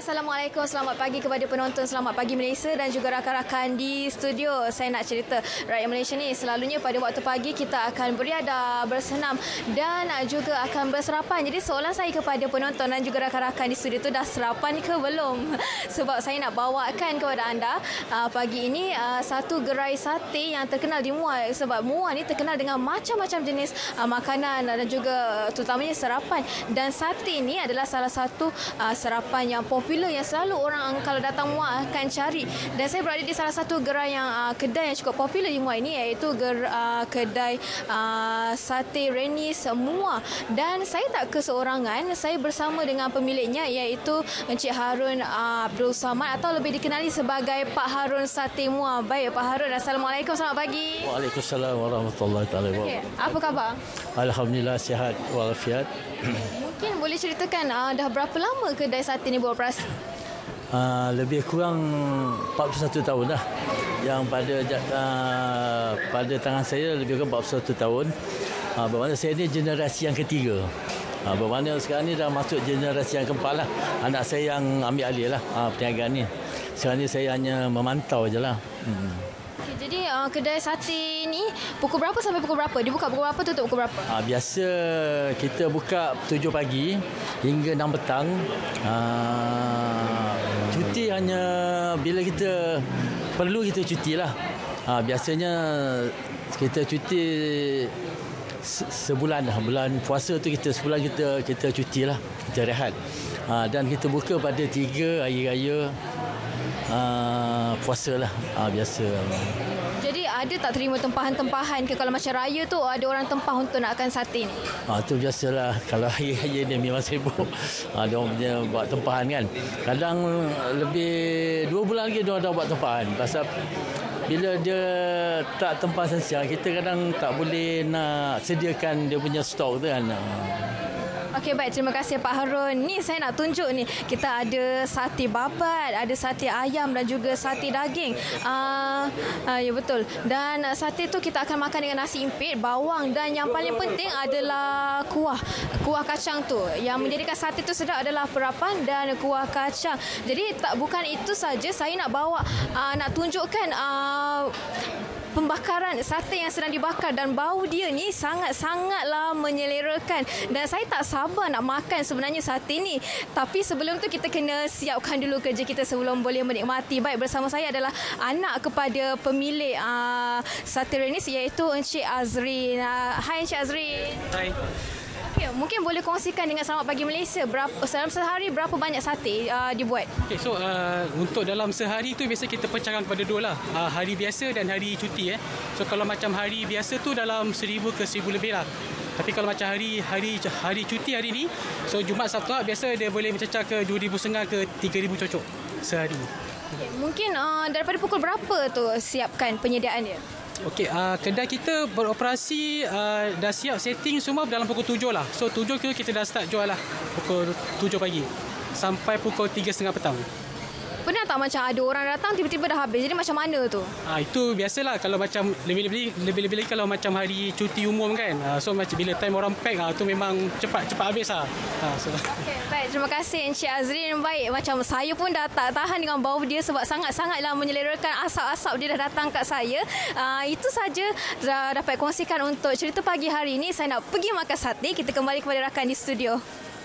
Assalamualaikum, selamat pagi kepada penonton, selamat pagi Malaysia dan juga rakan-rakan di studio. Saya nak cerita, rakyat Malaysia ni selalunya pada waktu pagi kita akan beriadah, bersenam dan juga akan bersarapan. Jadi soalan saya kepada penonton dan juga rakan-rakan di studio tu, dah sarapan ke belum? Sebab saya nak bawakan kepada anda pagi ini satu gerai sate yang terkenal di Muar. Sebab Muar ni terkenal dengan macam-macam jenis makanan dan juga terutamanya sarapan. Dan sate ni adalah salah satu sarapan yang popular yang selalu orang kalau datang Muar akan cari. Dan saya berada di salah satu gerai kedai yang cukup popular di Muar ini, iaitu kedai sate Renis Muar. Dan saya tak keseorangan, saya bersama dengan pemiliknya, iaitu Encik Harun Abdul Samad atau lebih dikenali sebagai Pak Harun Sate Muar. Baik Pak Harun, Assalamualaikum, selamat pagi. Waalaikumsalam warahmatullahi wabarakatuh. Okay. Apa khabar? Alhamdulillah sihat walafiat. Mungkin boleh ceritakan dah berapa lama kedai sate ni beroperasi? Lebih kurang 41 tahun dah. Yang pada tangan saya lebih kurang 41 tahun. Bermakna saya ni generasi yang ketiga. Bermakna sekarang ni dah masuk generasi yang keempat lah. Anak saya yang ambil alih lah perniagaan ni. Sekarang ni saya hanya memantau je lah. Jadi kedai sate ni pukul berapa sampai pukul berapa? Dibuka pukul berapa, tutup pukul berapa? Biasa kita buka 7 pagi hingga 6 petang. Cuti hanya bila kita perlu, kita cuti lah. Biasanya kita cuti sebulan lah. Bulan puasa tu sebulan kita cuti lah. Kita rehat. Dan kita buka pada 3 hari raya puasa lah. Biasa. Jadi ada tak terima tempahan-tempahan ke kalau macam raya tu ada orang tempah untuk nakkan sate ni? Itu biasalah. Kalau hari-raya ni memang sibuk. Dia orang punya buat tempahan kan. Kadang lebih 2 bulan lagi dia orang dah buat tempahan. Pasal bila dia tak tempah siang, kita kadang tak boleh nak sediakan dia punya stok tu kan. Okey, baik, terima kasih Pak Harun. Ni saya nak tunjuk ni, kita ada sate babat, ada sate ayam dan juga sate daging. Ya betul. Dan sate tu kita akan makan dengan nasi impit, bawang, dan yang paling penting adalah kuah kacang tu. Yang menjadikan sate tu sedap adalah perapan dan kuah kacang. Jadi bukan itu saja, saya nak bawa nak tunjukkan pembakaran sate yang sedang dibakar, dan bau dia ni sangat-sangatlah menyelerakan dan saya tak sabar nak makan sebenarnya sate ni. Tapi sebelum tu kita kena siapkan dulu kerja kita sebelum boleh menikmati. Baik, bersama saya adalah anak kepada pemilik sate Renis, iaitu Encik Azrin. Hai Encik Azrin. Hai. Okay, mungkin boleh kongsikan dengan Selamat Pagi Malaysia, dalam sehari berapa banyak sate dibuat? Okay, so untuk dalam sehari tu biasa kita pecahkan kepada 2 lah. Hari biasa dan hari cuti. So kalau macam hari biasa tu dalam 1,000 ke 1,000 lebih lah. Tapi kalau macam hari cuti hari ni, so Jumaat Sabtu biasa dia boleh mencecah ke 2,500 ke 3,000 cocok sehari. Okay, mungkin daripada pukul berapa tu siapkan penyediaan dia? Okey, kedai kita beroperasi dah siap setting semua dalam pukul 7 lah. So 7 kita dah start jual lah. Pukul 7 pagi sampai pukul 3.30 petang. Pernah tak macam ada orang datang tiba-tiba dah habis? Jadi macam mana tu? Itu biasalah kalau macam lebih-lebih lagi kalau macam hari cuti umum kan. So macam bila time orang pack tu memang cepat habis lah. Okay, baik, terima kasih Encik Azrin. Baik, macam saya pun dah tak tahan dengan bau dia sebab sangat-sangatlah menyelerakan, asap-asap dia dah datang kat saya. Itu saja dapat kongsikan untuk cerita pagi hari ini. Saya nak pergi makan sate. Kita kembali kepada rakan di studio.